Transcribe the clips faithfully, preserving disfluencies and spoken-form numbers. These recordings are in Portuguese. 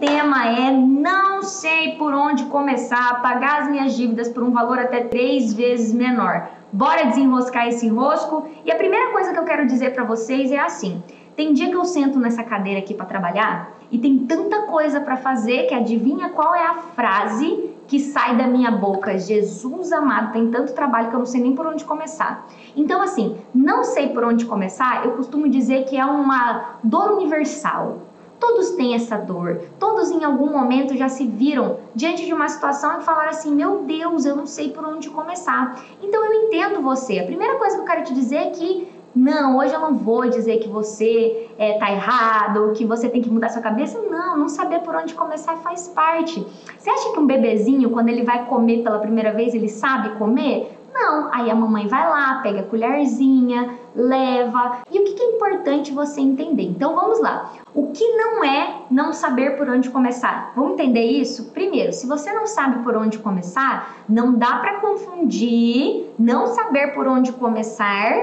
tema é não sei por onde começar a pagar as minhas dívidas por um valor até três vezes menor. Bora desenroscar esse enrosco? E a primeira coisa que eu quero dizer para vocês é assim: tem dia que eu sento nessa cadeira aqui para trabalhar e tem tanta coisa para fazer que adivinha qual é a frase que sai da minha boca? Jesus amado, tem tanto trabalho que eu não sei nem por onde começar. Então assim, não sei por onde começar, eu costumo dizer que é uma dor universal. Todos têm essa dor, todos em algum momento já se viram diante de uma situação e falaram assim: meu Deus, eu não sei por onde começar. Então eu entendo você. A primeira coisa que eu quero te dizer é que não, hoje eu não vou dizer que você é, tá errado, que você tem que mudar sua cabeça. Não, não saber por onde começar faz parte. Você acha que um bebezinho, quando ele vai comer pela primeira vez, ele sabe comer? Não, aí a mamãe vai lá, pega a colherzinha, leva. E o que é importante você entender? Então vamos lá. O que não é não saber por onde começar? Vamos entender isso? Primeiro, se você não sabe por onde começar, não dá para confundir não saber por onde começar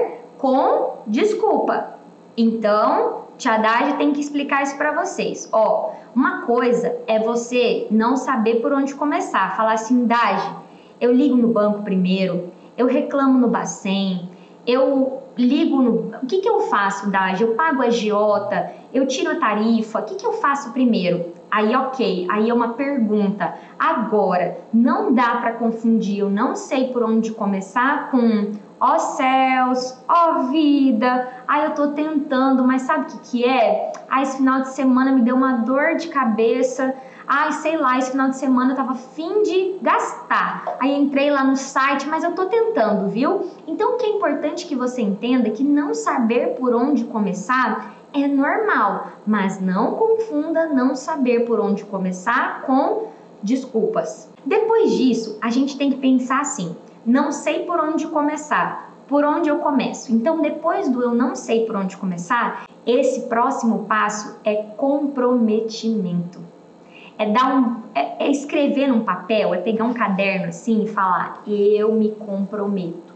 com desculpa. Então, Tia Dade tem que explicar isso para vocês. Ó, uma coisa é você não saber por onde começar. Falar assim: Dade, eu ligo no banco primeiro, eu reclamo no Bacen, eu ligo no... O que que eu faço, Dade? Eu pago a agiota, eu tiro a tarifa, o que que eu faço primeiro? Aí, ok, aí é uma pergunta. Agora, não dá para confundir eu não sei por onde começar com ó céus, ó vida, ai eu tô tentando, mas sabe o que que é? Ah, esse final de semana me deu uma dor de cabeça, ai sei lá, esse final de semana eu tava fim de gastar, aí entrei lá no site, mas eu tô tentando, viu? Então o que é importante que você entenda é que não saber por onde começar é normal, mas não confunda não saber por onde começar com desculpas. Depois disso, a gente tem que pensar assim: não sei por onde começar, por onde eu começo? Então, depois do eu não sei por onde começar, esse próximo passo é comprometimento. É dar um, é, é escrever num papel, é pegar um caderno assim e falar: eu me comprometo.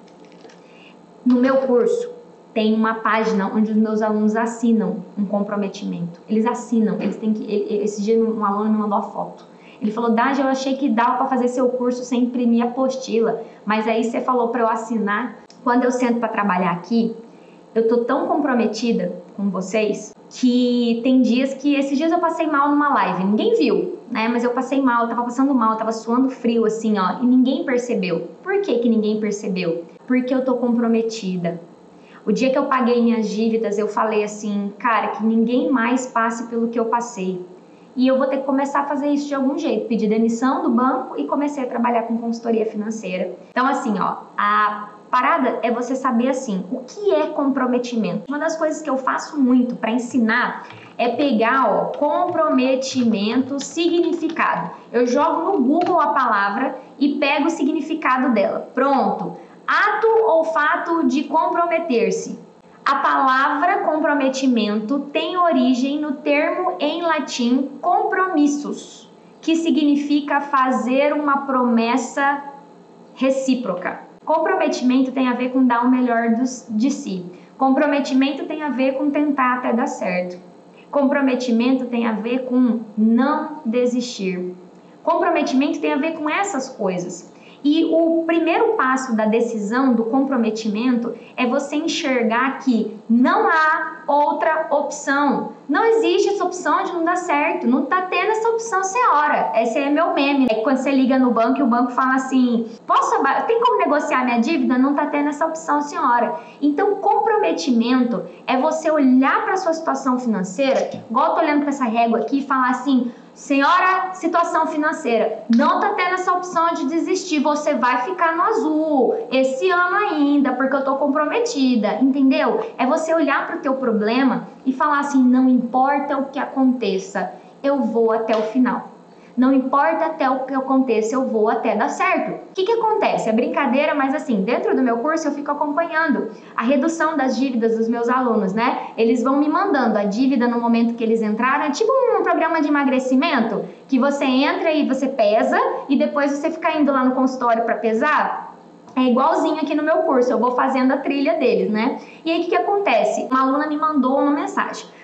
No meu curso tem uma página onde os meus alunos assinam um comprometimento. Eles assinam, eles têm que. Ele, esse dia um aluno me mandou a foto. Ele falou: Dade, eu achei que dava para fazer seu curso sem imprimir a apostila, mas aí você falou para eu assinar. Quando eu sento para trabalhar aqui, eu tô tão comprometida com vocês que tem dias que, esses dias eu passei mal numa live, ninguém viu, né? Mas eu passei mal, eu tava passando mal, eu tava suando frio assim, ó, e ninguém percebeu. Por que que ninguém percebeu? Porque eu tô comprometida. O dia que eu paguei minhas dívidas, eu falei assim: cara, que ninguém mais passe pelo que eu passei. E eu vou ter que começar a fazer isso de algum jeito. Pedi demissão do banco e comecei a trabalhar com consultoria financeira. Então assim, ó, a parada é você saber assim, o que é comprometimento? Uma das coisas que eu faço muito para ensinar é pegar, ó, comprometimento, significado. Eu jogo no Google a palavra e pego o significado dela. Pronto. Ato ou fato de comprometer-se. A palavra comprometimento tem origem no termo em latim compromissus, que significa fazer uma promessa recíproca. Comprometimento tem a ver com dar o melhor dos, de si. Comprometimento tem a ver com tentar até dar certo. Comprometimento tem a ver com não desistir. Comprometimento tem a ver com essas coisas. E o primeiro passo da decisão do comprometimento é você enxergar que não há outra opção. Não existe essa opção de não dar certo. Não tá tendo essa opção, senhora. Esse é meu meme. É quando você liga no banco e o banco fala assim: posso, tem como negociar minha dívida? Não tá tendo essa opção, senhora. Então, comprometimento é você olhar para sua situação financeira, igual eu tô olhando para essa régua aqui, e falar assim: senhora, situação financeira, não tá tendo essa opção de desistir, você vai ficar no azul esse ano ainda, porque eu tô comprometida, entendeu? É você olhar para o teu problema e falar assim: não importa o que aconteça, eu vou até o final. Não importa até o que aconteça, eu vou até dar certo. O que que acontece? É brincadeira, mas assim, dentro do meu curso eu fico acompanhando a redução das dívidas dos meus alunos, né? Eles vão me mandando a dívida no momento que eles entraram. É tipo um programa de emagrecimento, que você entra e você pesa e depois você fica indo lá no consultório para pesar. É igualzinho aqui no meu curso, eu vou fazendo a trilha deles, né? E aí o que que acontece? Uma aluna me mandou uma mensagem: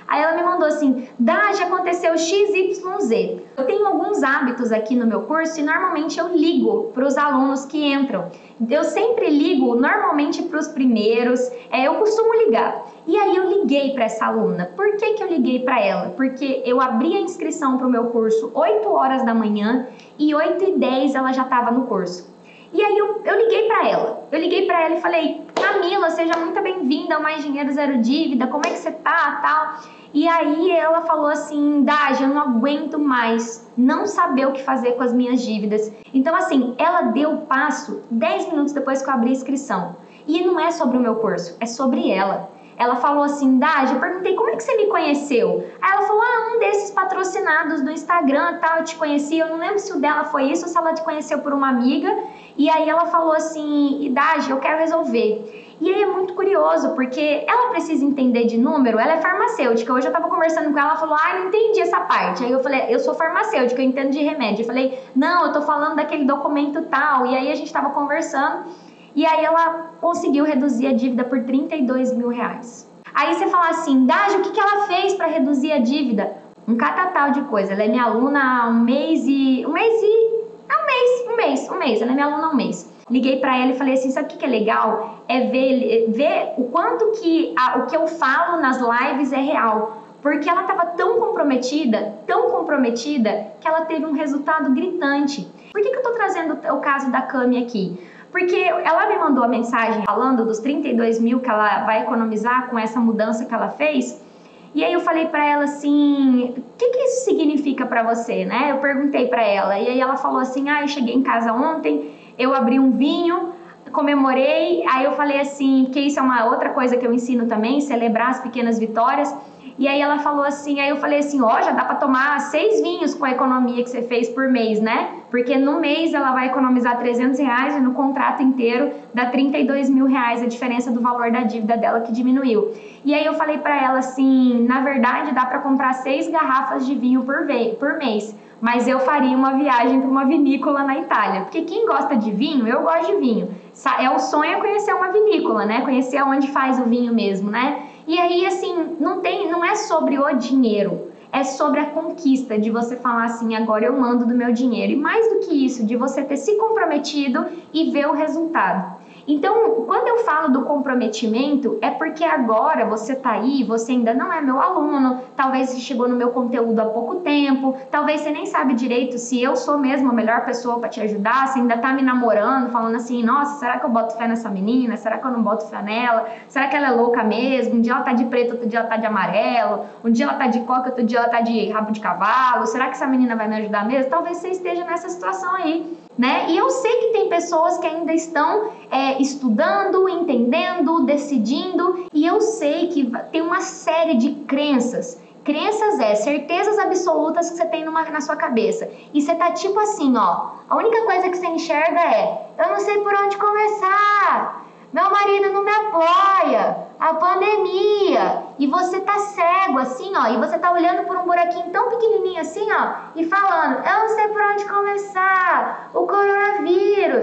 Aí ela me mandou assim, Dá, já aconteceu X Y Z. Eu tenho alguns hábitos aqui no meu curso e normalmente eu ligo para os alunos que entram. Eu sempre ligo normalmente para os primeiros, é, eu costumo ligar. E aí eu liguei para essa aluna. Por que que eu liguei para ela? Porque eu abri a inscrição para o meu curso oito horas da manhã e oito e dez ela já estava no curso. E aí eu, eu liguei para ela. Eu liguei para ela e falei, Camila, seja muito bem-vinda ao Mais Dinheiro Zero Dívida, como é que você tá, tal? E aí ela falou assim, Daja, eu não aguento mais não saber o que fazer com as minhas dívidas. Então assim, ela deu o passo dez minutos depois que eu abri a inscrição. E não é sobre o meu curso, é sobre ela. Ela falou assim, Daja, eu perguntei, como é que você me conheceu? Aí ela falou, ah, um desses patrocinados do Instagram, tal, eu te conheci. Eu não lembro se o dela foi isso ou se ela te conheceu por uma amiga. E aí ela falou assim, Daja, eu quero resolver. E aí é muito curioso, porque ela precisa entender de número, ela é farmacêutica. Hoje eu tava conversando com ela, ela falou, ah, não entendi essa parte. Aí eu falei, eu sou farmacêutica, eu entendo de remédio. Eu falei, não, eu tô falando daquele documento tal. E aí a gente tava conversando. E aí ela conseguiu reduzir a dívida por trinta e dois mil reais. Aí você fala assim, Daja, o que, que ela fez para reduzir a dívida? Um catatal de coisa. Ela é minha aluna há um mês e... Um mês e... É um mês, um mês, um mês. Ela é minha aluna há um mês. Liguei para ela e falei assim, sabe o que, que é legal? É ver, ver o quanto que a, o que eu falo nas lives é real. Porque ela estava tão comprometida, tão comprometida, que ela teve um resultado gritante. Por que, que eu tô trazendo o caso da Cami aqui? Porque ela me mandou a mensagem falando dos trinta e dois mil que ela vai economizar com essa mudança que ela fez. E aí eu falei pra ela assim, o que, que isso significa pra você, né? Eu perguntei pra ela. E aí ela falou assim, ah, eu cheguei em casa ontem, eu abri um vinho, comemorei. Aí eu falei assim, que isso é uma outra coisa que eu ensino também, celebrar as pequenas vitórias. E aí ela falou assim, aí eu falei assim, ó, oh, já dá pra tomar seis vinhos com a economia que você fez por mês, né? Porque no mês ela vai economizar trezentos reais e no contrato inteiro dá trinta e dois mil reais, a diferença do valor da dívida dela que diminuiu. E aí eu falei pra ela assim, na verdade dá pra comprar seis garrafas de vinho por, vez, por mês. Mas eu faria uma viagem para uma vinícola na Itália. Porque quem gosta de vinho, eu gosto de vinho. É o sonho é conhecer uma vinícola, né? Conhecer onde faz o vinho mesmo, né? E aí, assim, não, tem, não é sobre o dinheiro, é sobre a conquista de você falar assim, agora eu mando do meu dinheiro. E mais do que isso, de você ter se comprometido e ver o resultado. Então, quando eu falo do comprometimento, é porque agora você tá aí, você ainda não é meu aluno, talvez você chegou no meu conteúdo há pouco tempo, talvez você nem sabe direito se eu sou mesmo a melhor pessoa para te ajudar, você ainda tá me namorando, falando assim, nossa, será que eu boto fé nessa menina? Será que eu não boto fé nela? Será que ela é louca mesmo? Um dia ela tá de preto, outro dia ela tá de amarelo, um dia ela tá de coca, outro dia ela tá de rabo de cavalo, será que essa menina vai me ajudar mesmo? Talvez você esteja nessa situação aí. Né? E eu sei que tem pessoas que ainda estão é, estudando, entendendo, decidindo, e eu sei que tem uma série de crenças. Crenças é certezas absolutas que você tem numa, na sua cabeça. E você tá tipo assim, ó, a única coisa que você enxerga é, eu não sei por onde começar, meu marido não me apoia, a pandemia, e você tá cego assim, ó, e você tá olhando por um buraquinho tão pequenininho assim, ó, e falando, eu não sei por onde começar, o coronavírus,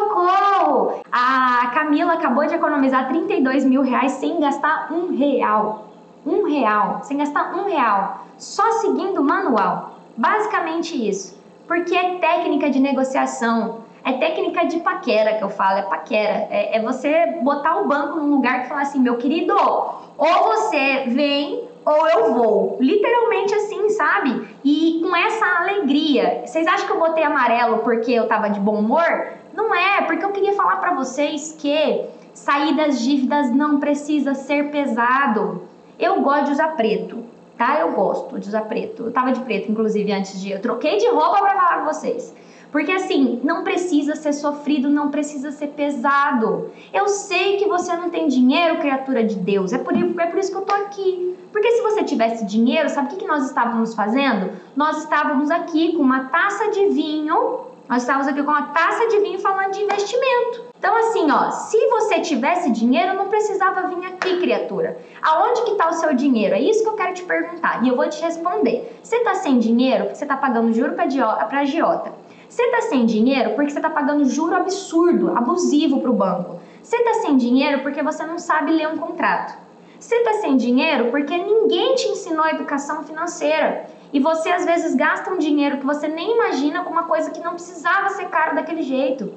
socorro. A Camila acabou de economizar trinta e dois mil reais sem gastar um real, um real, sem gastar um real, só seguindo o manual, basicamente isso, porque é técnica de negociação. É técnica de paquera que eu falo, é paquera. É, é você botar o banco num lugar que fala assim, meu querido, ou você vem ou eu vou. Literalmente assim, sabe? E com essa alegria. Vocês acham que eu botei amarelo porque eu tava de bom humor? Não é, porque eu queria falar pra vocês que sair das dívidas não precisa ser pesado. Eu gosto de usar preto, tá? Eu gosto de usar preto. Eu tava de preto, inclusive, antes de... Eu troquei de roupa pra falar com vocês. Porque assim, não precisa ser sofrido, não precisa ser pesado. Eu sei que você não tem dinheiro, criatura de Deus, é por, é por isso que eu tô aqui. Porque se você tivesse dinheiro, sabe o que, que nós estávamos fazendo? Nós estávamos aqui com uma taça de vinho, nós estávamos aqui com uma taça de vinho falando de investimento. Então assim, ó, se você tivesse dinheiro, não precisava vir aqui, criatura. Aonde que tá o seu dinheiro? É isso que eu quero te perguntar e eu vou te responder. Você tá sem dinheiro porque você tá pagando juro pra agiota. Você tá sem dinheiro porque você tá pagando juro absurdo, abusivo pro banco. Você tá sem dinheiro porque você não sabe ler um contrato. Você tá sem dinheiro porque ninguém te ensinou a educação financeira. E você às vezes gasta um dinheiro que você nem imagina com uma coisa que não precisava ser caro daquele jeito.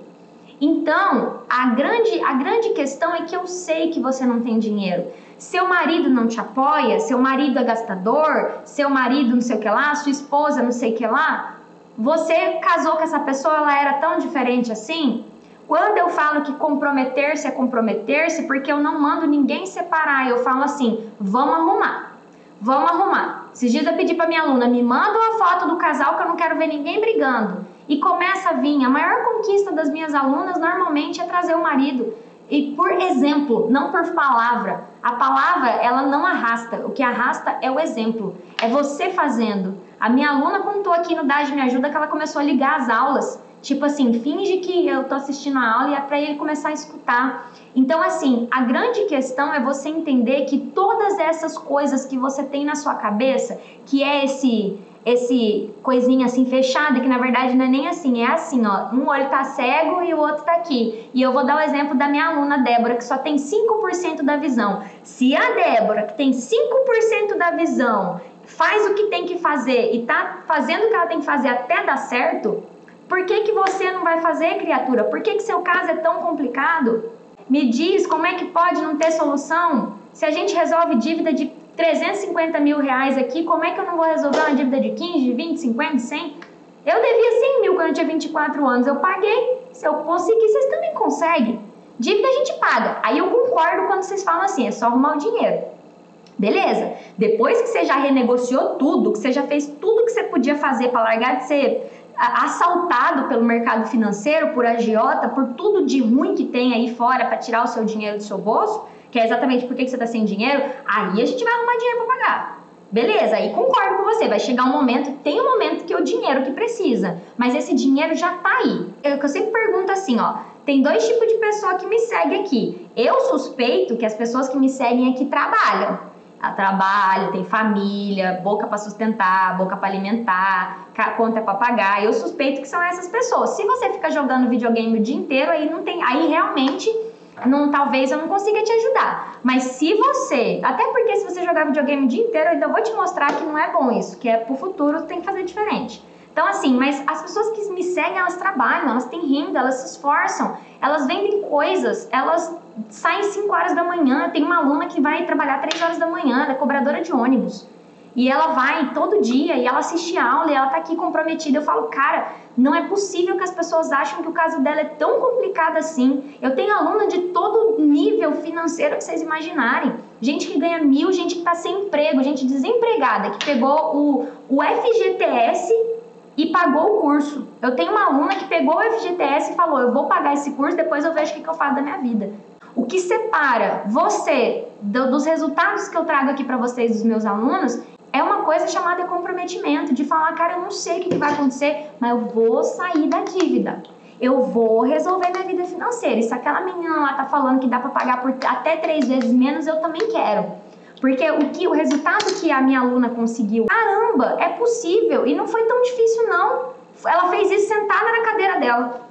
Então, a grande, a grande questão é que eu sei que você não tem dinheiro. Seu marido não te apoia, seu marido é gastador, seu marido não sei o que lá, sua esposa não sei o que lá. Você casou com essa pessoa, ela era tão diferente assim? Quando eu falo que comprometer-se é comprometer-se, porque eu não mando ninguém separar, eu falo assim, vamos arrumar, vamos arrumar. Esses dias eu pedi para minha aluna, me manda uma foto do casal que eu não quero ver ninguém brigando. E começa a vir, a maior conquista das minhas alunas normalmente é trazer o marido. E por exemplo, não por palavra. A palavra, ela não arrasta. O que arrasta é o exemplo. É você fazendo. A minha aluna contou aqui no Dade Me Ajuda que ela começou a ligar as aulas. Tipo assim, finge que eu tô assistindo a aula e é pra ele começar a escutar. Então assim, a grande questão é você entender que todas essas coisas que você tem na sua cabeça, que é esse... esse coisinha assim fechada, que na verdade não é nem assim, é assim, ó, um olho tá cego e o outro tá aqui. E eu vou dar o exemplo da minha aluna Débora, que só tem cinco por cento da visão. Se a Débora, que tem cinco por cento da visão, faz o que tem que fazer e tá fazendo o que ela tem que fazer até dar certo, por que que você não vai fazer, criatura? Por que que seu caso é tão complicado? Me diz, como é que pode não ter solução? Se a gente resolve dívida de trezentos e cinquenta mil reais aqui, como é que eu não vou resolver uma dívida de quinze, de vinte, cinquenta, cem? Eu devia cem mil quando eu tinha vinte e quatro anos, eu paguei. Se eu conseguir, vocês também conseguem. Dívida a gente paga. Aí eu concordo quando vocês falam assim, é só arrumar o dinheiro. Beleza. Depois que você já renegociou tudo, que você já fez tudo que você podia fazer para largar de ser assaltado pelo mercado financeiro, por agiota, por tudo de ruim que tem aí fora para tirar o seu dinheiro do seu bolso, que é exatamente por que você está sem dinheiro, aí a gente vai arrumar dinheiro para pagar. Beleza, aí concordo com você, vai chegar um momento, tem um momento que é o dinheiro que precisa, mas esse dinheiro já tá aí. Eu, eu sempre pergunto assim, ó, tem dois tipos de pessoa que me segue aqui. Eu suspeito que as pessoas que me seguem aqui trabalham. Ela trabalha, tem família, boca para sustentar, boca para alimentar, conta para pagar. Eu suspeito que são essas pessoas. Se você fica jogando videogame o dia inteiro, aí não tem, aí realmente não, talvez eu não consiga te ajudar. Mas se você, até porque se você jogar videogame o dia inteiro, eu ainda vou te mostrar que não é bom isso, que é pro futuro, tem que fazer diferente. Então assim, mas as pessoas que me seguem, elas trabalham, elas têm renda, elas se esforçam, elas vendem coisas, elas saem cinco horas da manhã. Tem uma aluna que vai trabalhar três horas da manhã, ela é cobradora de ônibus. E ela vai todo dia e ela assiste a aula e ela tá aqui comprometida. Eu falo, cara, não é possível que as pessoas achem que o caso dela é tão complicado assim. Eu tenho aluna de todo nível financeiro que vocês imaginarem. Gente que ganha mil, gente que tá sem emprego, gente desempregada, que pegou o, o F G T S e pagou o curso. Eu tenho uma aluna que pegou o F G T S e falou, eu vou pagar esse curso, depois eu vejo o que, que eu faço da minha vida. O que separa você do, dos resultados que eu trago aqui para vocês, dos meus alunos, é uma coisa chamada comprometimento, de falar, cara, eu não sei o que, que vai acontecer, mas eu vou sair da dívida. Eu vou resolver minha vida financeira. E se aquela menina lá tá falando que dá para pagar por até três vezes menos, eu também quero. Porque o, que, o resultado que a minha aluna conseguiu, caramba, é possível. E não foi tão difícil, não. Ela fez isso sentada na cadeira dela.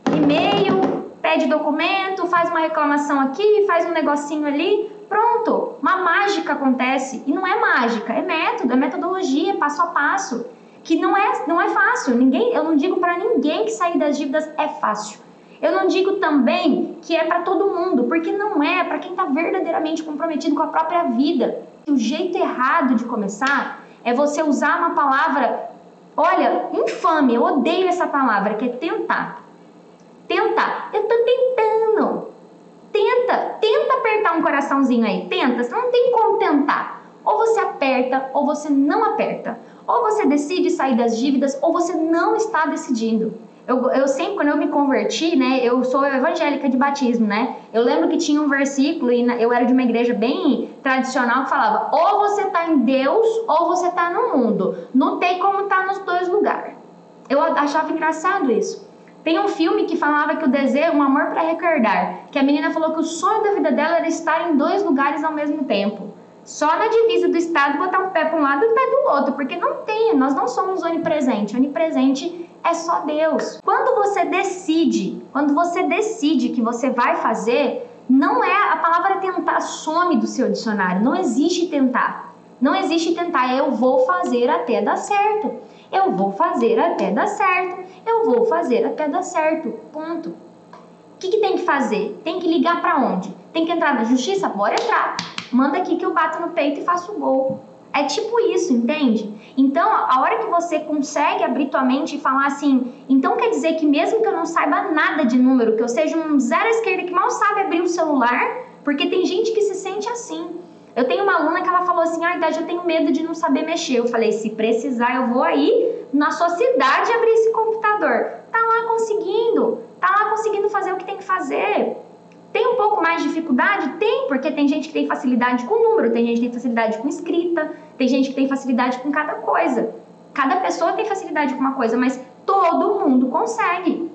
E-mail, pede documento, faz uma reclamação aqui, faz um negocinho ali. Pronto, uma mágica acontece. E não é mágica, é método, é metodologia, passo a passo. Que não é, não é fácil. Ninguém, eu não digo para ninguém que sair das dívidas é fácil. Eu não digo também que é para todo mundo, porque não é, para quem está verdadeiramente comprometido com a própria vida. O jeito errado de começar é você usar uma palavra, olha, infame, eu odeio essa palavra, que é tentar. Tentar, eu tô tentando. Tenta, tenta apertar um coraçãozinho aí, tenta, você não tem como tentar. Ou você aperta, ou você não aperta. Ou você decide sair das dívidas, ou você não está decidindo. Eu, eu sempre, quando eu me converti, né, eu sou evangélica de batismo, né, eu lembro que tinha um versículo, e eu era de uma igreja bem tradicional, que falava, ou você está em Deus, ou você está no mundo. Não tem como estar nos dois lugares. Eu achava engraçado isso. Tem um filme que falava que o desejo, um amor para recordar, que a menina falou que o sonho da vida dela era estar em dois lugares ao mesmo tempo. Só na divisa do estado botar um pé para um lado e um pé do outro, porque não tem, nós não somos onipresente. Onipresente é só Deus. Quando você decide, quando você decide que você vai fazer, Não é, a palavra tentar some do seu dicionário, não existe tentar. Não existe tentar, eu vou fazer até dar certo. Eu vou fazer até dar certo. Eu vou fazer até dar certo. Ponto. O que, que tem que fazer? Tem que ligar para onde? Tem que entrar na justiça? Bora entrar. Manda aqui que eu bato no peito e faço o gol. É tipo isso, entende? Então, a hora que você consegue abrir tua mente e falar assim, então quer dizer que mesmo que eu não saiba nada de número, que eu seja um zero à esquerda que mal sabe abrir o celular, porque tem gente que se sente assim. Eu tenho uma aluna que ela falou assim, ah, Idade, eu tenho medo de não saber mexer. Eu falei, se precisar, eu vou aí na sua cidade abrir esse computador. Tá lá conseguindo, tá lá conseguindo fazer o que tem que fazer. Tem um pouco mais de dificuldade? Tem, porque tem gente que tem facilidade com número, tem gente que tem facilidade com escrita, tem gente que tem facilidade com cada coisa. Cada pessoa tem facilidade com uma coisa, mas todo mundo consegue.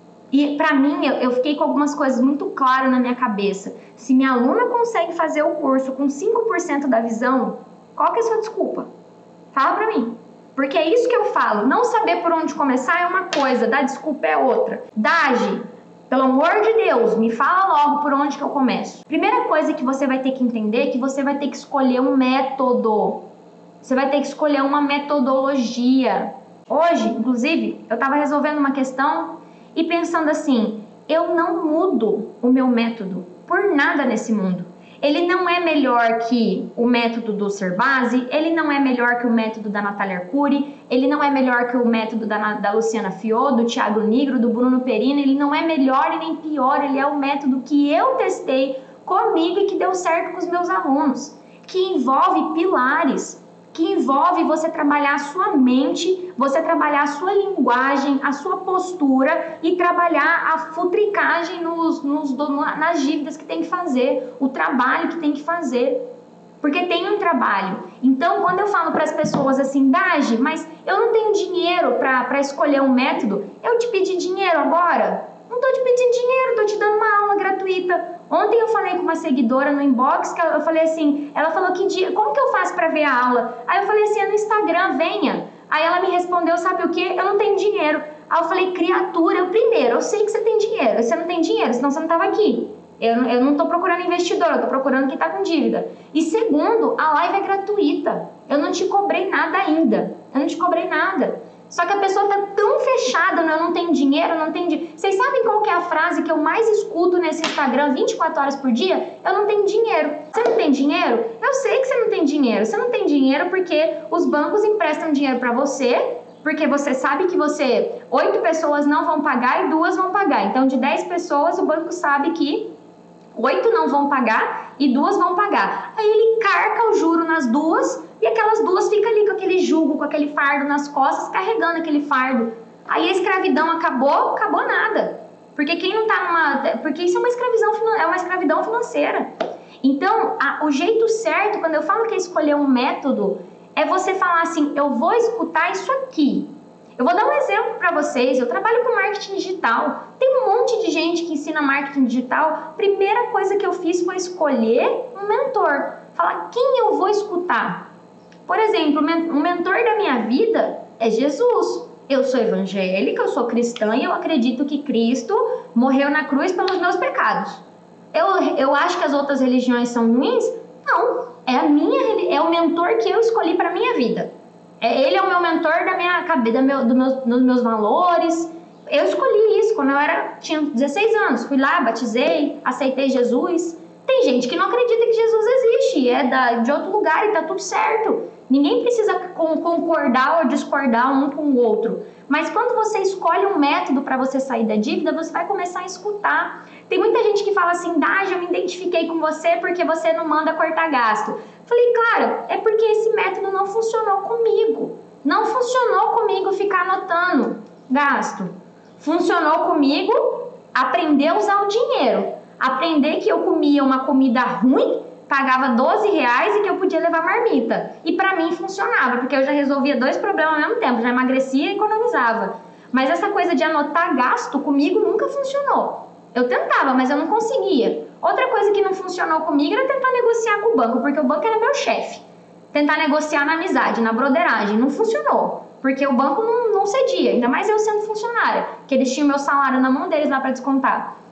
E pra mim, eu, eu fiquei com algumas coisas muito claras na minha cabeça. Se minha aluna consegue fazer o curso com cinco por cento da visão, qual que é a sua desculpa? Fala pra mim. Porque é isso que eu falo. Não saber por onde começar é uma coisa, dar desculpa é outra. Dage, pelo amor de Deus, me fala logo por onde que eu começo. Primeira coisa que você vai ter que entender é que você vai ter que escolher um método. Você vai ter que escolher uma metodologia. Hoje, inclusive, eu estava resolvendo uma questão e pensando assim, eu não mudo o meu método por nada nesse mundo. Ele não é melhor que o método do Serbasi, ele não é melhor que o método da Natália Arcuri, ele não é melhor que o método da, da Luciana Fiot, do Thiago Nigro, do Bruno Perini, ele não é melhor e nem pior, ele é o método que eu testei comigo e que deu certo com os meus alunos, que envolve pilares, que envolve você trabalhar a sua mente, você trabalhar a sua linguagem, a sua postura e trabalhar a futricagem nos, nos, nas dívidas que tem que fazer, o trabalho que tem que fazer. Porque tem um trabalho. Então, quando eu falo para as pessoas assim, Dage, mas eu não tenho dinheiro para escolher um método, eu te pedi dinheiro agora? Não estou te pedindo dinheiro, estou te dando uma aula gratuita. Ontem eu falei com uma seguidora no inbox, que eu falei assim, ela falou que dia, como que eu faço para ver a aula? Aí eu falei assim, é no Instagram, venha. Aí ela me respondeu, sabe o que? Eu não tenho dinheiro. Aí eu falei, criatura, eu primeiro, eu sei que você tem dinheiro, você não tem dinheiro, senão você não estava aqui. Eu, eu não estou procurando investidor, eu estou procurando quem está com dívida. E segundo, a live é gratuita. Eu não te cobrei nada ainda. Eu não te cobrei nada. Só que a pessoa está tão fechada, eu não tenho dinheiro, eu não tenho dinheiro. Vocês sabem qual que é a frase que eu mais escuto nesse Instagram vinte e quatro horas por dia? Eu não tenho dinheiro. Você não tem dinheiro? Eu sei que você não tem dinheiro. Você não tem dinheiro porque os bancos emprestam dinheiro para você, porque você sabe que você, oito pessoas não vão pagar e duas vão pagar. Então, de dez pessoas, o banco sabe que oito não vão pagar e duas vão pagar. Aí ele carca o juro nas duas e aquelas duas ficam ali com aquele jugo, com aquele fardo nas costas, carregando aquele fardo. Aí a escravidão acabou, acabou nada. Porque quem não tá numa... Porque isso é uma escravidão, é uma escravidão financeira. Então, a, o jeito certo, quando eu falo que é escolher um método, é você falar assim, eu vou escutar isso aqui. Eu vou dar um exemplo para vocês, eu trabalho com marketing digital, tem um monte de gente que ensina marketing digital. Primeira coisa que eu fiz foi escolher um mentor, falar quem eu vou escutar. Por exemplo, o mentor da minha vida é Jesus. Eu sou evangélica, eu sou cristã e eu acredito que Cristo morreu na cruz pelos meus pecados. Eu, eu acho que as outras religiões são ruins? Não, é, a minha, é o mentor que eu escolhi para minha vida. Ele é o meu mentor da minha cabeça, meu, do meus, dos meus valores. Eu escolhi isso quando eu era, tinha dezesseis anos. Fui lá, batizei, aceitei Jesus. Tem gente que não acredita que Jesus existe, é da, de outro lugar e tá tudo certo. Ninguém precisa concordar ou discordar um com o outro. Mas quando você escolhe um método para você sair da dívida, você vai começar a escutar. Tem muita gente que fala assim, Dage, eu me identifiquei com você porque você não manda cortar gasto. Falei, claro, é porque esse método não funcionou comigo. Não funcionou comigo ficar anotando gasto. Funcionou comigo aprender a usar o dinheiro. Aprender que eu comia uma comida ruim, pagava doze reais e que eu podia levar marmita. E pra mim funcionava, porque eu já resolvia dois problemas ao mesmo tempo. Já emagrecia e economizava. Mas essa coisa de anotar gasto comigo nunca funcionou. Eu tentava, mas eu não conseguia. Outra coisa que não funcionou comigo era tentar negociar com o banco, porque o banco era meu chefe. Tentar negociar na amizade, na broderagem, não funcionou. Porque o banco não, não cedia, ainda mais eu sendo funcionária, que eles tinham meu salário na mão deles lá para descontar.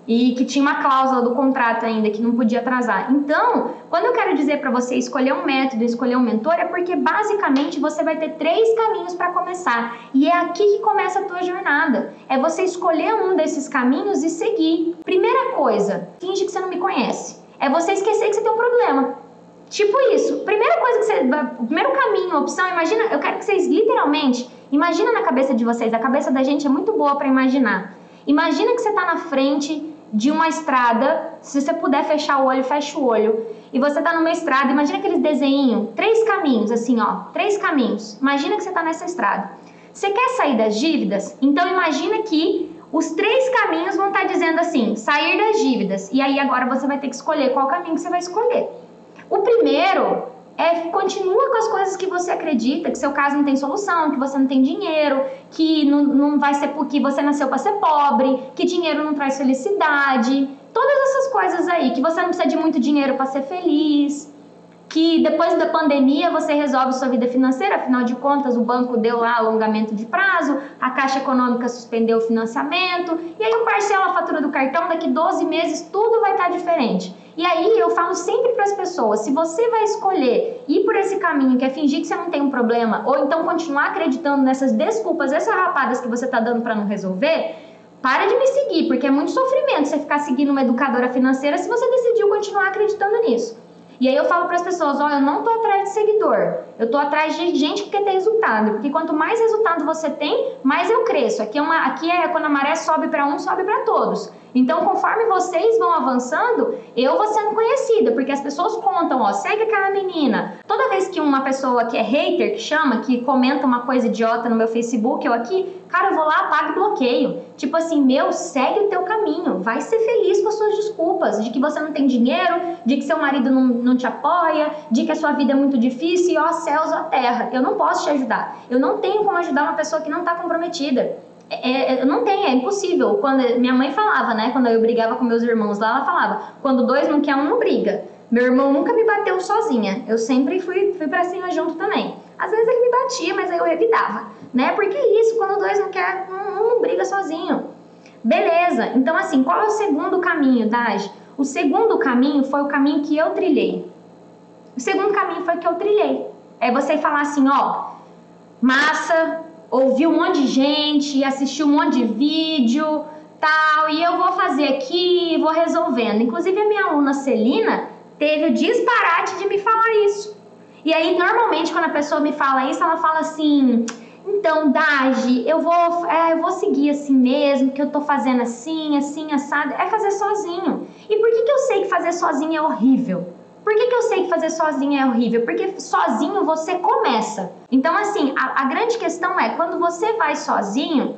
e que tinha uma cláusula do contrato ainda que não podia atrasar. Então, quando eu quero dizer para você escolher um método, escolher um mentor, é porque basicamente você vai ter três caminhos para começar. E é aqui que começa a tua jornada. É você escolher um desses caminhos e seguir. Primeira coisa, finge que você não me conhece. É você esquecer que você tem um problema. Tipo isso. Primeira coisa que você... O primeiro caminho, opção, imagina... Eu quero que vocês literalmente... Imagina na cabeça de vocês. A cabeça da gente é muito boa para imaginar. Imagina que você está na frente de uma estrada, se você puder fechar o olho, fecha o olho, e você tá numa estrada, imagina aqueles desenhinhos, três caminhos, assim, ó, três caminhos, imagina que você tá nessa estrada. Você quer sair das dívidas? Então imagina que os três caminhos vão estar dizendo assim, sair das dívidas, e aí agora você vai ter que escolher qual caminho que você vai escolher. O primeiro é continua com as coisas que você acredita, que seu caso não tem solução, que você não tem dinheiro, que não, não vai ser porque você nasceu para ser pobre, que dinheiro não traz felicidade, todas essas coisas aí, que você não precisa de muito dinheiro para ser feliz, que depois da pandemia você resolve sua vida financeira, afinal de contas o banco deu lá alongamento de prazo, a Caixa Econômica suspendeu o financiamento, e aí eu parcelo a fatura do cartão, daqui doze meses tudo vai estar diferente. E aí eu falo sempre para as pessoas, se você vai escolher ir por esse caminho, que é fingir que você não tem um problema, ou então continuar acreditando nessas desculpas, essas rapadas que você está dando para não resolver, para de me seguir, porque é muito sofrimento você ficar seguindo uma educadora financeira se você decidiu continuar acreditando nisso. E aí eu falo para as pessoas, olha, eu não tô atrás de seguidor, eu tô atrás de gente que quer ter resultado, porque quanto mais resultado você tem, mais eu cresço. Aqui é, uma, aqui é quando a maré sobe para um, sobe para todos. Então, conforme vocês vão avançando, eu vou sendo conhecida, porque as pessoas contam, ó, segue aquela menina. Toda vez que uma pessoa que é hater, que chama, que comenta uma coisa idiota no meu Facebook, eu aqui, cara, eu vou lá, apago e bloqueio. Tipo assim, meu, segue o teu caminho, vai ser feliz com as suas desculpas, de que você não tem dinheiro, de que seu marido não, não te apoia, de que a sua vida é muito difícil e ó céus, ó terra. Eu não posso te ajudar. Eu não tenho como ajudar uma pessoa que não está comprometida. É, é, não tem, é impossível. Quando minha mãe falava, né, quando eu brigava com meus irmãos lá, ela falava, quando dois não quer, um não briga. Meu irmão nunca me bateu sozinha, eu sempre fui, fui pra cima junto também. Às vezes ele me batia, mas aí eu revidava, né, porque é isso, quando dois não quer, um, um não briga sozinho. Beleza, então assim, qual é o segundo caminho, Daj? O segundo caminho foi o caminho que eu trilhei. O segundo caminho foi o que eu trilhei. É você falar assim, ó, massa, ouvi um monte de gente, assisti um monte de vídeo, tal, e eu vou fazer aqui, vou resolvendo. Inclusive a minha aluna Celina teve o disparate de me falar isso. E aí, normalmente, quando a pessoa me fala isso, ela fala assim, então, Daj, eu vou, é, eu vou seguir assim mesmo, que eu tô fazendo assim, assim, assado. É fazer sozinho. E por que que eu sei que fazer sozinho é horrível? Por que que eu sei que fazer sozinho é horrível? Porque sozinho você começa. Então, assim, a, a grande questão é, quando você vai sozinho,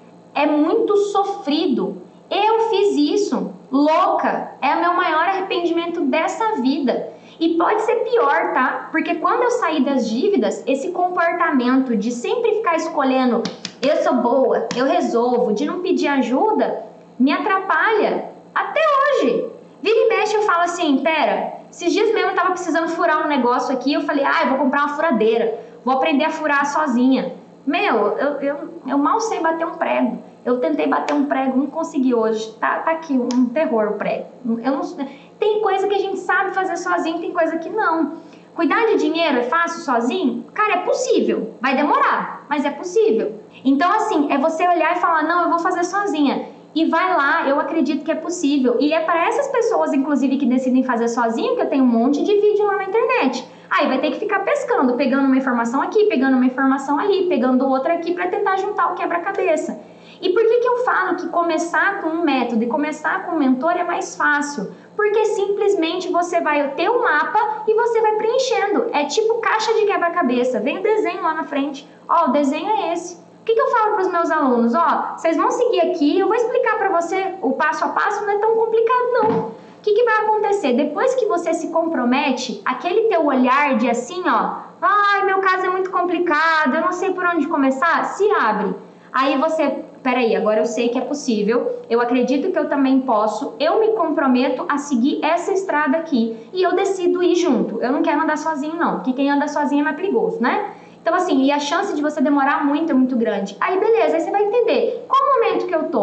é muito sofrido. Eu fiz isso, louca. É o meu maior arrependimento dessa vida. E pode ser pior, tá? Porque quando eu saí das dívidas, esse comportamento de sempre ficar escolhendo, eu sou boa, eu resolvo, de não pedir ajuda, me atrapalha. Até hoje. Vira e mexe, eu falo assim, pera, esses dias mesmo eu tava precisando furar um negócio aqui, eu falei, ah, eu vou comprar uma furadeira, vou aprender a furar sozinha. Meu, eu, eu, eu mal sei bater um prego. Eu tentei bater um prego, não consegui hoje. Tá, tá aqui, um terror o prego. Eu não, tem coisa que a gente sabe fazer sozinho, tem coisa que não. Cuidar de dinheiro é fácil sozinho? Cara, é possível. Vai demorar, mas é possível. Então, assim, é você olhar e falar, não, eu vou fazer sozinha. E vai lá, eu acredito que é possível. E é para essas pessoas, inclusive, que decidem fazer sozinho, que eu tenho um monte de vídeo lá na internet. Aí vai ter que ficar pescando, pegando uma informação aqui, pegando uma informação ali, pegando outra aqui para tentar juntar o quebra-cabeça. E por que que eu falo que começar com um método e começar com um mentor é mais fácil? Porque simplesmente você vai ter um mapa e você vai preenchendo. É tipo caixa de quebra-cabeça. Vem o desenho lá na frente. Ó, o desenho é esse. O que que eu falo para os meus alunos? Ó, vocês vão seguir aqui, eu vou explicar para você o passo a passo, não é tão complicado não. O que que vai acontecer? Depois que você se compromete, aquele teu olhar de assim, ó, ai, meu caso é muito complicado, eu não sei por onde começar, se abre. Aí você, peraí, agora eu sei que é possível, eu acredito que eu também posso, eu me comprometo a seguir essa estrada aqui e eu decido ir junto. Eu não quero andar sozinho não, porque quem anda sozinho é mais perigoso, né? Então assim, e a chance de você demorar muito é muito grande. Aí beleza, aí você vai entender, qual momento que eu tô?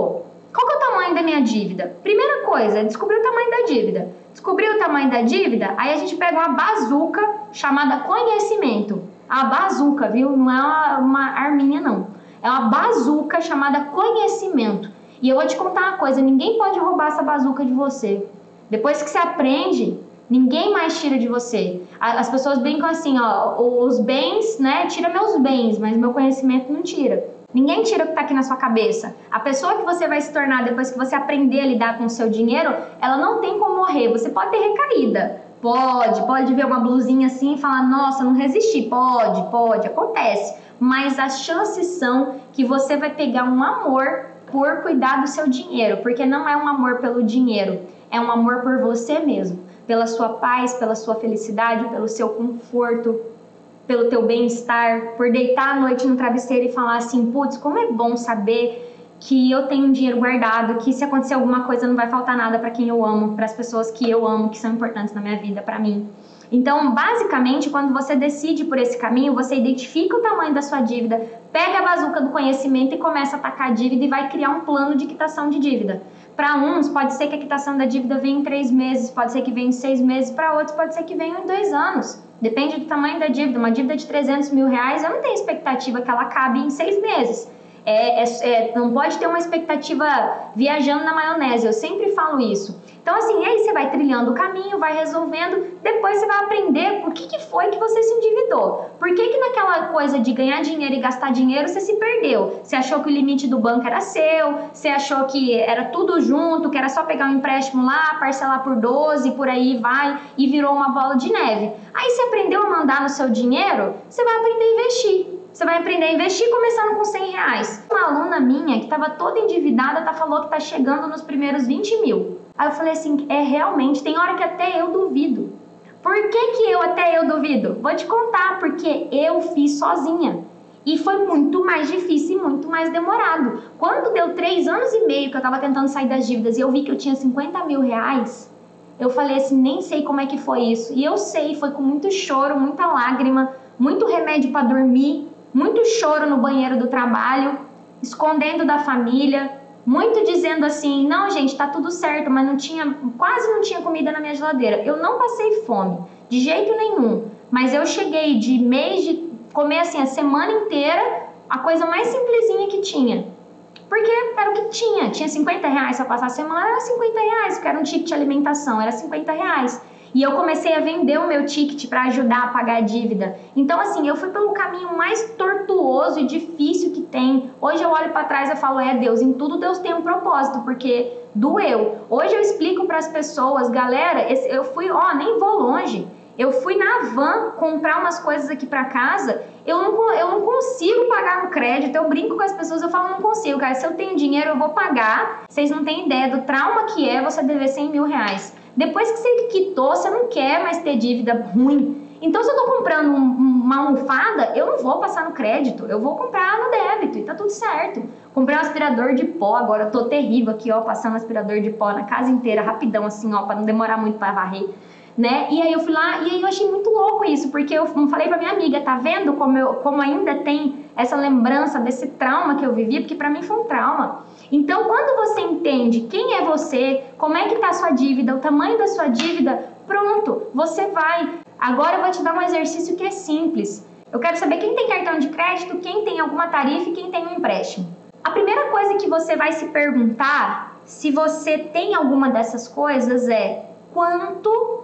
Qual que é o tamanho da minha dívida? Primeira coisa, descobrir o tamanho da dívida. Descobrir o tamanho da dívida, aí a gente pega uma bazuca chamada conhecimento. A bazuca, viu? Não é uma, uma arminha, não. É uma bazuca chamada conhecimento. E eu vou te contar uma coisa, ninguém pode roubar essa bazuca de você. Depois que você aprende, ninguém mais tira de você. As pessoas brincam assim, ó, os bens, né, tira meus bens, mas meu conhecimento não tira. Ninguém tira o que está aqui na sua cabeça. A pessoa que você vai se tornar depois que você aprender a lidar com o seu dinheiro, ela não tem como morrer. Você pode ter recaída. Pode, pode ver uma blusinha assim e falar, nossa, não resisti. Pode, pode, acontece. Mas as chances são que você vai pegar um amor por cuidar do seu dinheiro. Porque não é um amor pelo dinheiro, é um amor por você mesmo. Pela sua paz, pela sua felicidade, pelo seu conforto, pelo teu bem-estar, por deitar à noite no travesseiro e falar assim, putz, como é bom saber que eu tenho um dinheiro guardado, que se acontecer alguma coisa não vai faltar nada para quem eu amo, para as pessoas que eu amo, que são importantes na minha vida, para mim. Então, basicamente, quando você decide por esse caminho, você identifica o tamanho da sua dívida, pega a bazuca do conhecimento e começa a atacar a dívida e vai criar um plano de quitação de dívida. Para uns, pode ser que a quitação da dívida venha em três meses, pode ser que venha em seis meses, para outros pode ser que venha em dois anos. Depende do tamanho da dívida. Uma dívida de trezentos mil reais, eu não tenho expectativa que ela acabe em seis meses. É, é, é, não pode ter uma expectativa viajando na maionese, eu sempre falo isso. Então assim, aí você vai trilhando o caminho, vai resolvendo, depois você vai aprender por que, que foi que você se endividou. Por que que naquela coisa de ganhar dinheiro e gastar dinheiro você se perdeu? Você achou que o limite do banco era seu, você achou que era tudo junto, que era só pegar um empréstimo lá, parcelar por doze, por aí vai, e virou uma bola de neve. Aí você aprendeu a mandar no seu dinheiro, você vai aprender a investir. Você vai aprender a investir começando com cem reais. Uma aluna minha que estava toda endividada, tá, falou que tá chegando nos primeiros vinte mil. Aí eu falei assim, é realmente, tem hora que até eu duvido. Por que que eu até eu duvido? Vou te contar, porque eu fiz sozinha. E foi muito mais difícil e muito mais demorado. Quando deu três anos e meio que eu tava tentando sair das dívidas e eu vi que eu tinha cinquenta mil reais, eu falei assim, nem sei como é que foi isso. E eu sei, foi com muito choro, muita lágrima, muito remédio para dormir, muito choro no banheiro do trabalho, escondendo da família, muito dizendo assim, não gente, tá tudo certo, mas não tinha, quase não tinha comida na minha geladeira. Eu não passei fome, de jeito nenhum, mas eu cheguei de mês de comer assim a semana inteira, a coisa mais simplesinha que tinha. Porque era o que tinha, tinha cinquenta reais para passar a semana, era cinquenta reais, porque era um ticket de alimentação, era cinquenta reais. E eu comecei a vender o meu ticket para ajudar a pagar a dívida. Então, assim, eu fui pelo caminho mais tortuoso e difícil que tem. Hoje eu olho para trás e falo, é Deus, em tudo Deus tem um propósito, porque doeu. Hoje eu explico para as pessoas, galera, esse, eu fui, ó, nem vou longe. Eu fui na van comprar umas coisas aqui para casa, eu não, eu não consigo pagar no crédito, eu brinco com as pessoas, eu falo, não consigo, cara, se eu tenho dinheiro eu vou pagar. Vocês não têm ideia do trauma que é você dever cem mil reais. Depois que você quitou, você não quer mais ter dívida ruim. Então, se eu tô comprando um, uma almofada, eu não vou passar no crédito, eu vou comprar no débito e tá tudo certo. Comprei um aspirador de pó, agora eu tô terrível aqui, ó, passando aspirador de pó na casa inteira, rapidão, assim, ó, pra não demorar muito pra varrer, né? E aí eu fui lá, e aí eu achei muito louco isso, porque eu falei pra minha amiga, tá vendo como, eu, como ainda tem essa lembrança desse trauma que eu vivi, porque pra mim foi um trauma. Então, quando você entende quem é você, como é que tá a sua dívida, o tamanho da sua dívida, pronto, você vai. Agora eu vou te dar um exercício que é simples. Eu quero saber quem tem cartão de crédito, quem tem alguma tarifa e quem tem um empréstimo. A primeira coisa que você vai se perguntar, se você tem alguma dessas coisas, é quanto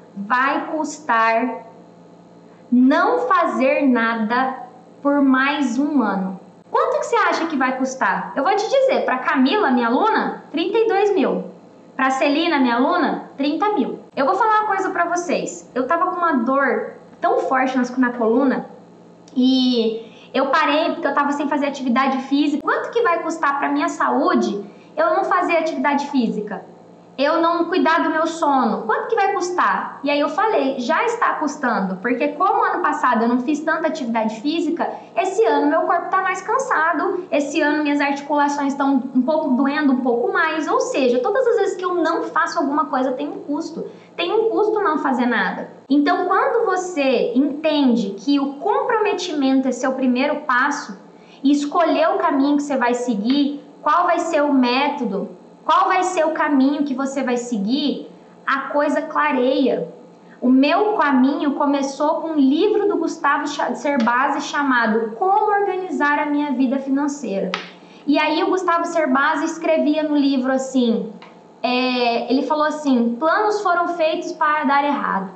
vai custar não fazer nada por mais um ano? Quanto que você acha que vai custar? Eu vou te dizer, para Camila, minha aluna, trinta e dois mil. Para Celina, minha aluna, trinta mil. Eu vou falar uma coisa para vocês. Eu tava com uma dor tão forte na coluna e eu parei porque eu tava sem fazer atividade física. Quanto que vai custar para minha saúde eu não fazer atividade física? Eu não cuidar do meu sono, quanto que vai custar? E aí eu falei, já está custando, porque como ano passado eu não fiz tanta atividade física, esse ano meu corpo está mais cansado, esse ano minhas articulações estão um pouco doendo um pouco mais, ou seja, todas as vezes que eu não faço alguma coisa tem um custo, tem um custo não fazer nada. Então quando você entende que o comprometimento é seu primeiro passo, e escolher o caminho que você vai seguir, qual vai ser o método, qual vai ser o caminho que você vai seguir, a coisa clareia. O meu caminho começou com um livro do Gustavo Cerbasi chamado Como Organizar a Minha Vida Financeira. E aí o Gustavo Cerbasi escrevia no livro assim, é, ele falou assim, planos foram feitos para dar errado.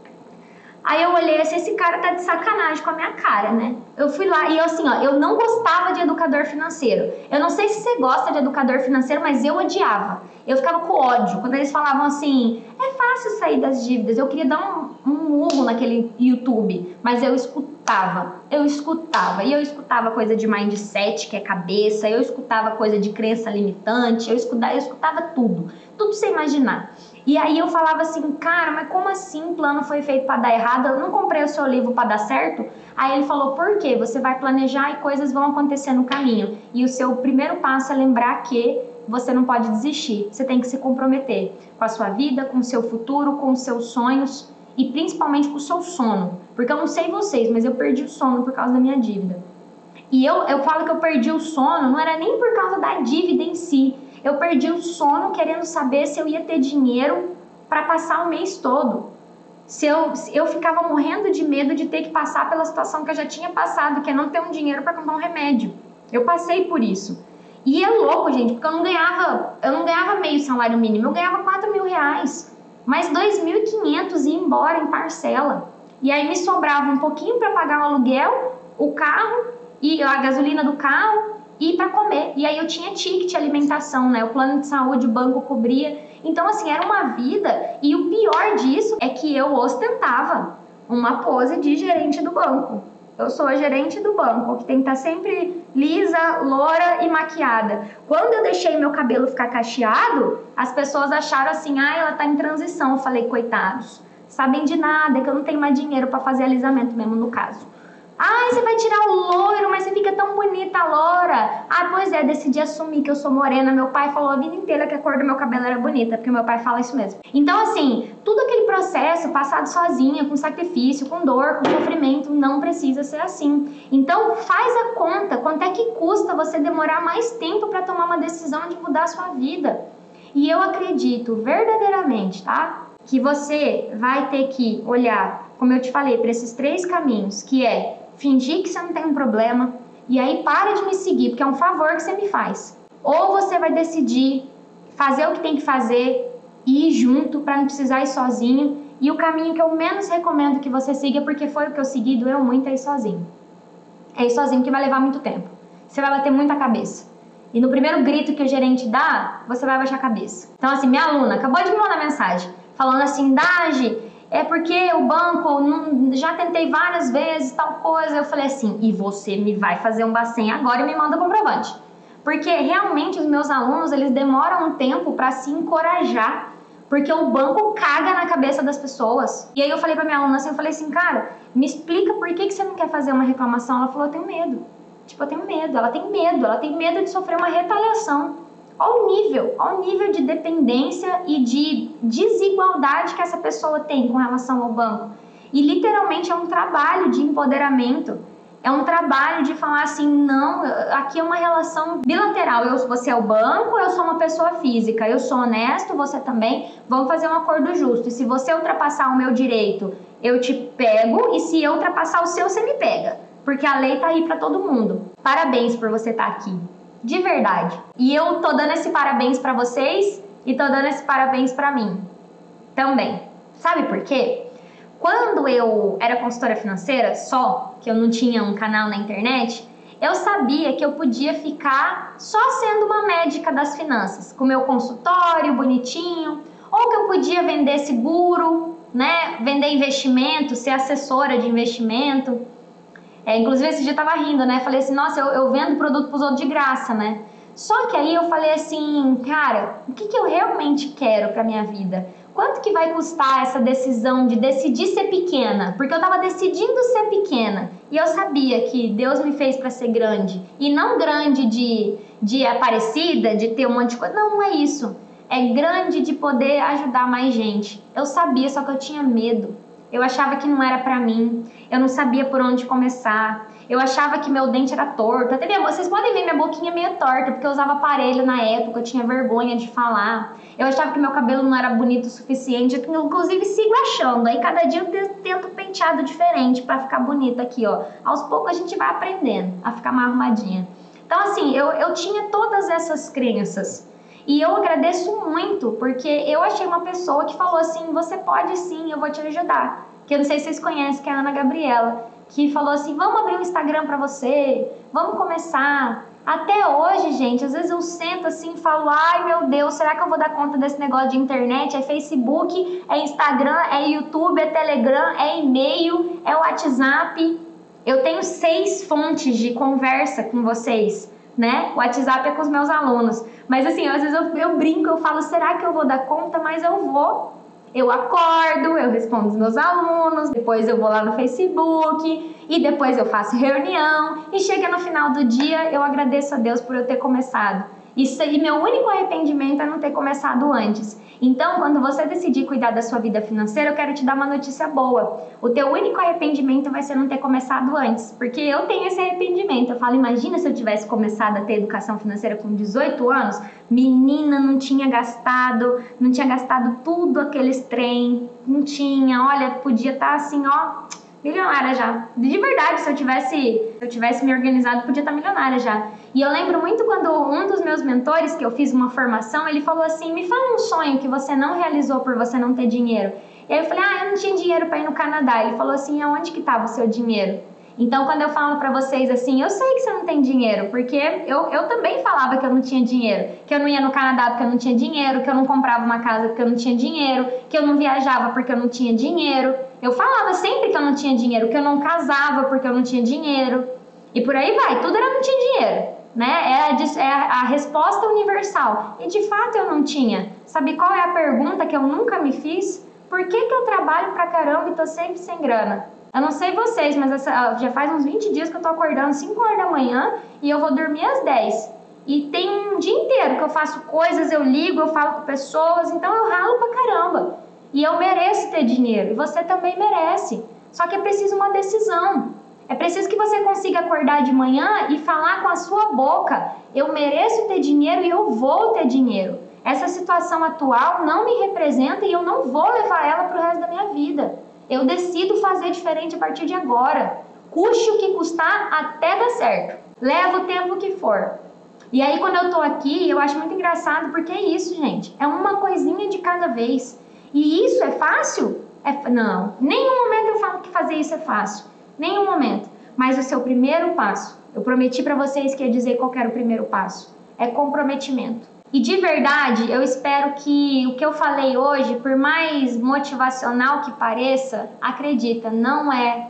Aí eu olhei assim, esse cara tá de sacanagem com a minha cara, né? Eu fui lá e eu assim, ó, eu não gostava de educador financeiro. Eu não sei se você gosta de educador financeiro, mas eu odiava. Eu ficava com ódio quando eles falavam assim, é fácil sair das dívidas. Eu queria dar um, um murro naquele YouTube, mas eu escutava, eu escutava. E eu escutava coisa de mindset, que é cabeça, eu escutava coisa de crença limitante, eu escutava, eu escutava tudo, tudo sem imaginar. E aí eu falava assim, cara, mas como assim o plano foi feito para dar errado? Eu não comprei o seu livro para dar certo? Aí ele falou, por quê? Você vai planejar e coisas vão acontecer no caminho. E o seu primeiro passo é lembrar que você não pode desistir. Você tem que se comprometer com a sua vida, com o seu futuro, com os seus sonhos e principalmente com o seu sono. Porque eu não sei vocês, mas eu perdi o sono por causa da minha dívida. E eu, eu falo que eu perdi o sono, não era nem por causa da dívida em si. Eu perdi o sono querendo saber se eu ia ter dinheiro para passar o mês todo. Se eu, eu ficava morrendo de medo de ter que passar pela situação que eu já tinha passado, que é não ter um dinheiro para comprar um remédio. Eu passei por isso. E é louco, gente, porque eu não ganhava, eu não ganhava meio salário mínimo, eu ganhava quatro mil reais. Mas dois mil e quinhentos ia embora em parcela. E aí me sobrava um pouquinho para pagar o aluguel, o carro e a gasolina do carro, e para comer. E aí eu tinha ticket alimentação, né? O plano de saúde, o banco cobria. Então, assim, era uma vida. E o pior disso é que eu ostentava uma pose de gerente do banco. Eu sou a gerente do banco, que tem que estar sempre lisa, loura e maquiada. Quando eu deixei meu cabelo ficar cacheado, as pessoas acharam assim, ah, ela tá em transição. Eu falei, coitados, sabem de nada, que eu não tenho mais dinheiro para fazer alisamento mesmo, no caso. Ai, você vai tirar o loiro, mas você fica tão bonita, loura. Ah, pois é, decidi assumir que eu sou morena. Meu pai falou a vida inteira que a cor do meu cabelo era bonita, porque meu pai fala isso mesmo. Então, assim, tudo aquele processo passado sozinha, com sacrifício, com dor, com sofrimento, não precisa ser assim. Então, faz a conta. Quanto é que custa você demorar mais tempo para tomar uma decisão de mudar a sua vida? E eu acredito verdadeiramente, tá? Que você vai ter que olhar, como eu te falei, para esses três caminhos, que é fingir que você não tem um problema, e aí para de me seguir, porque é um favor que você me faz. Ou você vai decidir fazer o que tem que fazer e ir junto para não precisar ir sozinho. E o caminho que eu menos recomendo que você siga, porque foi o que eu segui, doeu muito, é ir sozinho. É ir sozinho, que vai levar muito tempo. Você vai bater muita cabeça. E no primeiro grito que o gerente dá, você vai baixar a cabeça. Então, assim, minha aluna acabou de me mandar mensagem, falando assim, Dagi, é porque o banco, não, já tentei várias vezes, tal coisa. Eu falei assim, e você me vai fazer um Bacen agora e me manda o comprovante. Porque realmente os meus alunos, eles demoram um tempo para se encorajar, porque o banco caga na cabeça das pessoas. E aí eu falei pra minha aluna assim, eu falei assim, cara, me explica por que, que você não quer fazer uma reclamação. Ela falou, eu tenho medo. Tipo, eu tenho medo, ela tem medo, ela tem medo de sofrer uma retaliação. Olha o nível, olha o nível de dependência e de desigualdade que essa pessoa tem com relação ao banco. E literalmente é um trabalho de empoderamento, é um trabalho de falar assim, não, aqui é uma relação bilateral, eu, você é o banco, eu sou uma pessoa física, eu sou honesto, você também, vamos fazer um acordo justo. E se você ultrapassar o meu direito, eu te pego, e se eu ultrapassar o seu, você me pega. Porque a lei tá aí pra todo mundo. Parabéns por você estar aqui. De verdade. E eu tô dando esse parabéns pra vocês e tô dando esse parabéns pra mim também. Sabe por quê? Quando eu era consultora financeira só, que eu não tinha um canal na internet, eu sabia que eu podia ficar só sendo uma médica das finanças, com meu consultório bonitinho, ou que eu podia vender seguro, né, vender investimento, ser assessora de investimento. É, inclusive esse dia eu tava rindo, né? Falei assim, nossa, eu, eu vendo produto pros outros de graça, né? Só que aí eu falei assim, cara, o que, que eu realmente quero pra minha vida? Quanto que vai custar essa decisão de decidir ser pequena? Porque eu tava decidindo ser pequena. E eu sabia que Deus me fez pra ser grande. E não grande de, de aparecida, de ter um monte de coisa. Não, não é isso. É grande de poder ajudar mais gente. Eu sabia, só que eu tinha medo. Eu achava que não era pra mim. eu não sabia por onde começar, eu achava que meu dente era torto. Até minha, vocês podem ver minha boquinha meio torta, porque eu usava aparelho na época, eu tinha vergonha de falar. Eu achava que meu cabelo não era bonito o suficiente, eu inclusive sigo achando. Aí cada dia eu tento penteado diferente pra ficar bonita aqui, ó. Aos poucos a gente vai aprendendo a ficar mais arrumadinha. Então assim, eu, eu tinha todas essas crenças. E eu agradeço muito, porque eu achei uma pessoa que falou assim, você pode sim, eu vou te ajudar. Que eu não sei se vocês conhecem, que é a Ana Gabriela, que falou assim, vamos abrir um Instagram pra você, vamos começar. Até hoje, gente, às vezes eu sento assim e falo, ai meu Deus, será que eu vou dar conta desse negócio de internet? É Facebook, é Instagram, é YouTube, é Telegram, é e-mail, é WhatsApp. Eu tenho seis fontes de conversa com vocês, né? O WhatsApp é com os meus alunos. Mas assim, às vezes eu, eu brinco, eu falo, será que eu vou dar conta? Mas eu vou. Eu acordo, eu respondo os meus alunos, depois eu vou lá no Facebook e depois eu faço reunião e chega no final do dia, eu agradeço a Deus por eu ter começado. Isso, e meu único arrependimento é não ter começado antes. Então, quando você decidir cuidar da sua vida financeira, eu quero te dar uma notícia boa. O teu único arrependimento vai ser não ter começado antes, porque eu tenho esse arrependimento. Eu falo, imagina se eu tivesse começado a ter educação financeira com dezoito anos, menina, não tinha gastado, não tinha gastado tudo aqueles trem, não tinha, olha, podia estar assim, ó, milionária já. De verdade, se eu tivesse, se eu tivesse me organizado, podia estar milionária já. E eu lembro muito quando um dos meus mentores, que eu fiz uma formação, ele falou assim, me fala um sonho que você não realizou por você não ter dinheiro. E aí eu falei, ah, eu não tinha dinheiro para ir no Canadá. Ele falou assim, aonde que estava o seu dinheiro? Então, quando eu falo pra vocês assim, eu sei que você não tem dinheiro, porque eu, eu também falava que eu não tinha dinheiro, que eu não ia no Canadá porque eu não tinha dinheiro, que eu não comprava uma casa porque eu não tinha dinheiro, que eu não viajava porque eu não tinha dinheiro. Eu falava sempre que eu não tinha dinheiro, que eu não casava porque eu não tinha dinheiro. E por aí vai, tudo era não tinha dinheiro, né? É a, é a resposta universal. E de fato eu não tinha. Sabe qual é a pergunta que eu nunca me fiz? Por que que eu trabalho pra caramba e tô sempre sem grana? Eu não sei vocês, mas essa, já faz uns vinte dias que eu tô acordando cinco horas da manhã e eu vou dormir às dez. E tem um dia inteiro que eu faço coisas, eu ligo, eu falo com pessoas, então eu ralo pra caramba. E eu mereço ter dinheiro, e você também merece. Só que é preciso uma decisão. É preciso que você consiga acordar de manhã e falar com a sua boca, eu mereço ter dinheiro e eu vou ter dinheiro. Essa situação atual não me representa e eu não vou levar ela pro resto da minha vida. Eu decido fazer diferente a partir de agora. Custe o que custar até dar certo. Leva o tempo que for. E aí quando eu tô aqui, eu acho muito engraçado, porque é isso, gente. É uma coisinha de cada vez. E isso é fácil? É, não. Nenhum momento eu falo que fazer isso é fácil. Nenhum momento. Mas o seu primeiro passo, eu prometi pra vocês que ia dizer qual era o primeiro passo. É comprometimento. E de verdade, eu espero que o que eu falei hoje, por mais motivacional que pareça, acredita, não é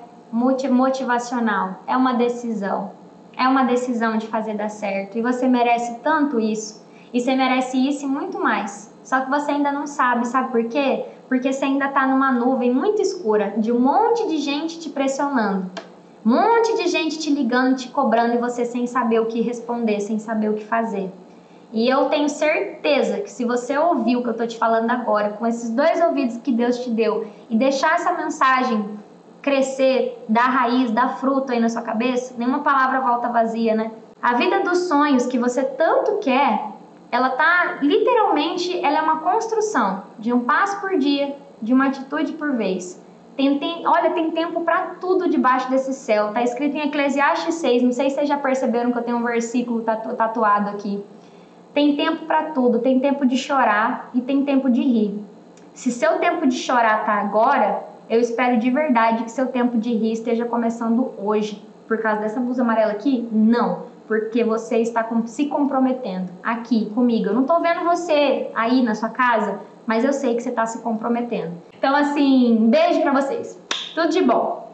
motivacional, é uma decisão. É uma decisão de fazer dar certo. E você merece tanto isso. E você merece isso e muito mais. Só que você ainda não sabe, sabe por quê? Porque você ainda tá numa nuvem muito escura, de um monte de gente te pressionando. Um monte de gente te ligando, te cobrando e você sem saber o que responder, sem saber o que fazer. E eu tenho certeza que se você ouvir o que eu tô te falando agora, com esses dois ouvidos que Deus te deu, e deixar essa mensagem crescer, dar raiz, dar fruto aí na sua cabeça, nenhuma palavra volta vazia, né? A vida dos sonhos que você tanto quer, ela tá, literalmente, ela é uma construção de um passo por dia, de uma atitude por vez. Tem, tem, olha, tem tempo para tudo debaixo desse céu. Tá escrito em Eclesiastes seis, não sei se vocês já perceberam que eu tenho um versículo tatu, tatuado aqui. Tem tempo para tudo, tem tempo de chorar e tem tempo de rir. Se seu tempo de chorar tá agora, eu espero de verdade que seu tempo de rir esteja começando hoje. Por causa dessa blusa amarela aqui? Não, porque você está se comprometendo aqui comigo. Eu não tô vendo você aí na sua casa, mas eu sei que você está se comprometendo. Então assim, beijo para vocês. Tudo de bom.